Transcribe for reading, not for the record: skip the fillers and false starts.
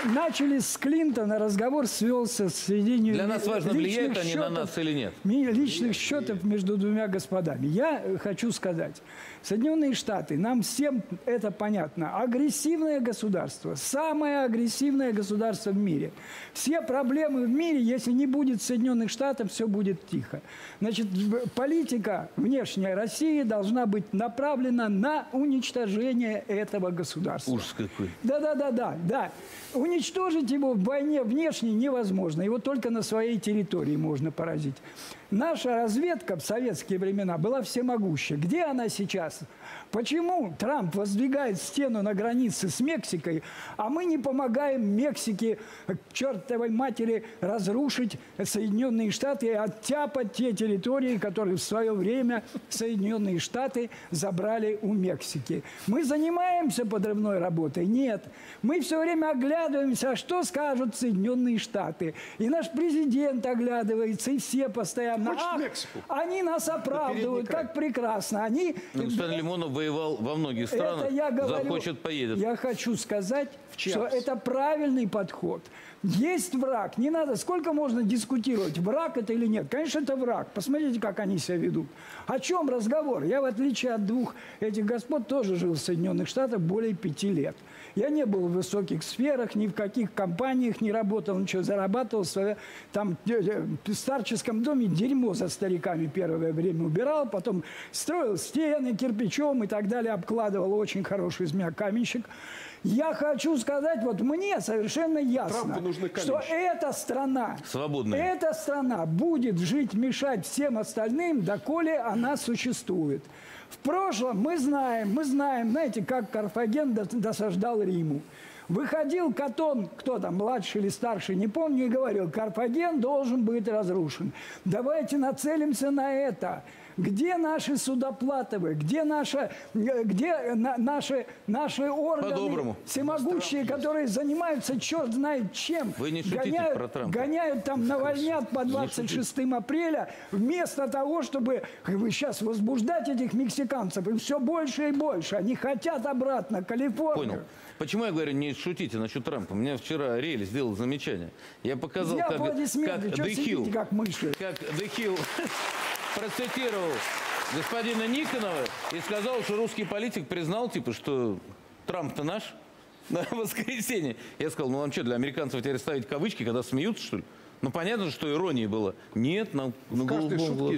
начали с Клинтона, разговор свелся с сведением... Для нас важно, влияют они на нас или нет. Личных счетов между двумя господами. Я хочу сказать, Соединенные Штаты, нам всем это понятно, агрессивное государство, самое агрессивное государство в мире. Все проблемы в мире, если не будет Соединенных Штатов, все будет тихо. Значит, политика внешняя России должна быть направлена на уничтожение этого государства. Ужас какой. Да. Уничтожить его в войне внешней невозможно. Его только на своей территории можно поразить. Наша разведка в советские времена была всемогущая. Где она сейчас? Почему Трамп воздвигает стену на границе с Мексикой, а мы не помогаем Мексике, к чертовой матери, разрушить Соединенные Штаты и оттяпать те территории, которые в свое время Соединенные Штаты забрали у Мексики? Мы занимаемся подрывной работой? Нет. Мы все время оглядываемся, а что скажут Соединенные Штаты. И наш президент оглядывается, и все постоянно. Они нас оправдывают, как прекрасно. Они... Стэн Лимонов воевал во многих странах, захочет, поедет. Я хочу сказать, что это правильный подход. Есть враг, не надо, сколько можно дискутировать, враг это или нет. Конечно, это враг. Посмотрите, как они себя ведут. О чем разговор? Я, в отличие от двух этих господ, тоже жил в Соединенных Штатах более 5 лет. Я не был в высоких сферах, ни в каких компаниях не работал, ничего, зарабатывал там в старческом доме дерьмо за стариками первое время убирал, потом строил стены кирпичом и так далее, обкладывал, очень хороший из меня каменщик. Я хочу сказать, вот мне совершенно ясно, что эта страна будет жить, мешать всем остальным, доколе она существует. В прошлом мы знаем, знаете, как Карфаген досаждал Риму. Выходил Катон, кто там, младший или старший, не помню, и говорил, Карфаген должен быть разрушен. Давайте нацелимся на это. Где наши Судоплатовы? Где наши органы всемогущие, которые занимаются черт знает чем? Вы не шутите про Трампа. Гоняют там навальнят по 26 апреля, вместо того, чтобы сейчас возбуждать этих мексиканцев. Им все больше и больше. Они хотят обратно Калифорнию. Понял. Почему я говорю, не шутите насчет Трампа? Мне вчера Рель сделал замечание. Я показал, как The Hill процитировал господина Никонова и сказал, что русский политик признал, типа, что Трамп-то наш на воскресенье. Я сказал, ну вам что, для американцев теперь ставить кавычки, когда смеются, что ли? Ну понятно, что ирония была. Нет, на голубом глазу.